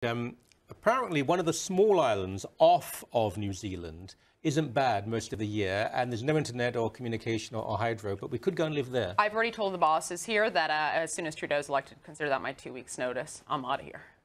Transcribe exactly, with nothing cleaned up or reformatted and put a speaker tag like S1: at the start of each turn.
S1: Um, apparently, one of the small islands off of New Zealand isn't bad most of the year, and there's no internet or communication or, or hydro, but we could go and live there.
S2: I've already told the bosses here that uh, as soon as Trudeau's elected, consider that my two weeks' notice. I'm out of here.